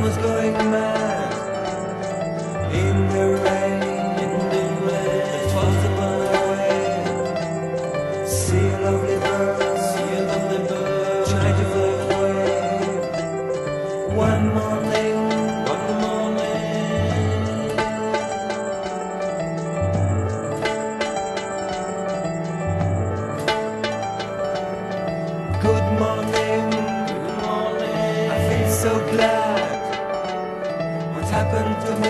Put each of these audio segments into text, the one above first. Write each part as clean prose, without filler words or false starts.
almost going mad. In the rain, it falls upon the way. See a lovely bird, try to fly away. One morning, good morning, I feel so glad. What's happened to me?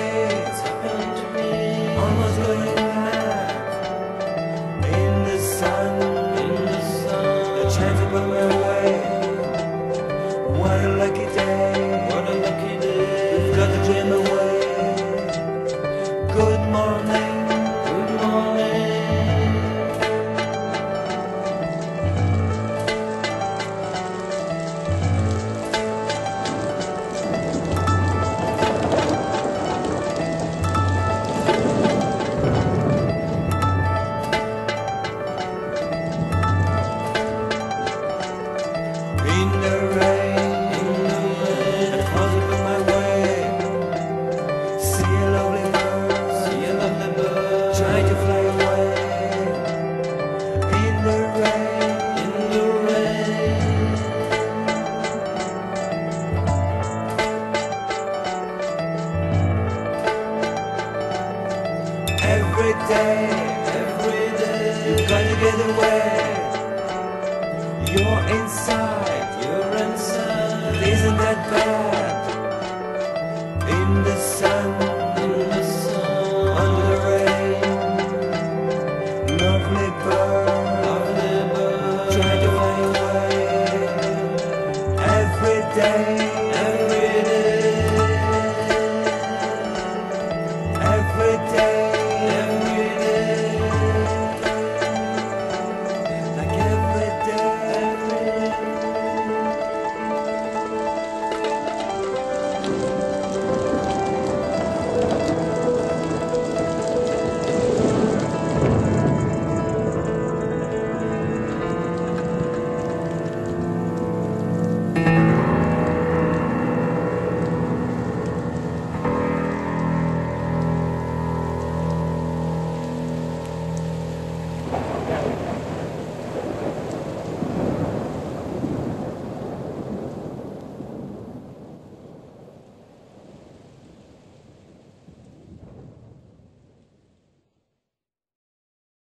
Almost going mad. In the sun, the chance upon my way. What a lucky day, we've got to dream away. Good morning, in the rain, it falls upon my way. See a lovely bird, try to fly away. In the rain, every day, you've got to get away. You're inside, isn't that bad? In the sun, under the rain. Lovely bird, try to fly away. Every day, every day, like every day.